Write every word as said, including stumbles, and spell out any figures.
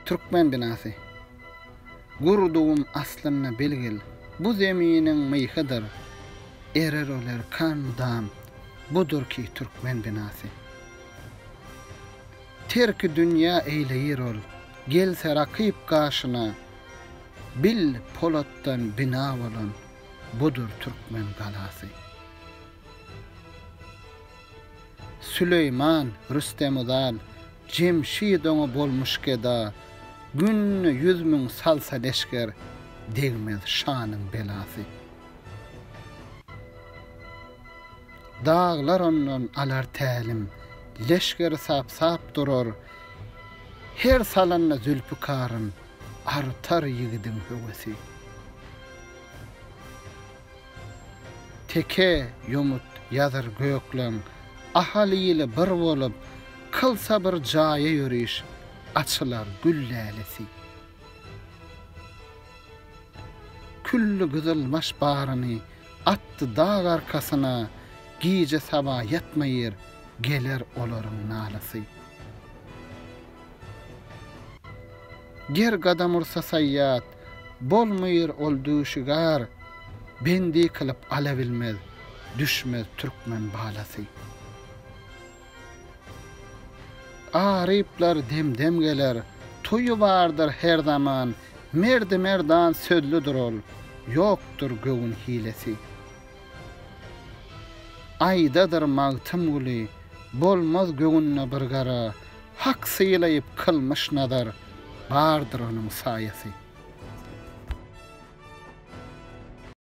Türkmen binasy. Gurduğum aslyna belgil. Bu zeminin myhydyr. Erer olar kandam. Budur ki Türkmen binasy. Terki dünya eyleyir ol. Gelse rakyp gaşyna. Bil polatdan bina bolan. Budur Türkmen galasy. Süleyman, Rüstem Uzal, Cemşid oňa bolmuş geda, günni yüz min salsa leşker, degmez şanyň belasy. Dağlar ondan alar tälim, leşker sap-sap durar, her salanna zülfükarın, artar ýigidin höwesi. Teke yumut ýazar göklen, ahali ile bir bolup, kılsa bir jaýa ýöriş, açylar güllälesi. Küllü güzelmaş baryny, atdy dağ arkasyna, giýje saba ýatmaýyr, geler olaryň nalasy. Ger gadam ursa sayyat, bolmaýyr ol duşigar, bendi kılıp alabilmez, düşmez Türkmen balasy. Ariplar demdem geler, tuyu vardır her zaman, merdi merdan sözlüdür ol, yoktur göğün hilesi. Aydadır mağtım guli, bolmaz göğünne bir gara, hak sıylayıp kılmış nadar, vardır onun sayesi.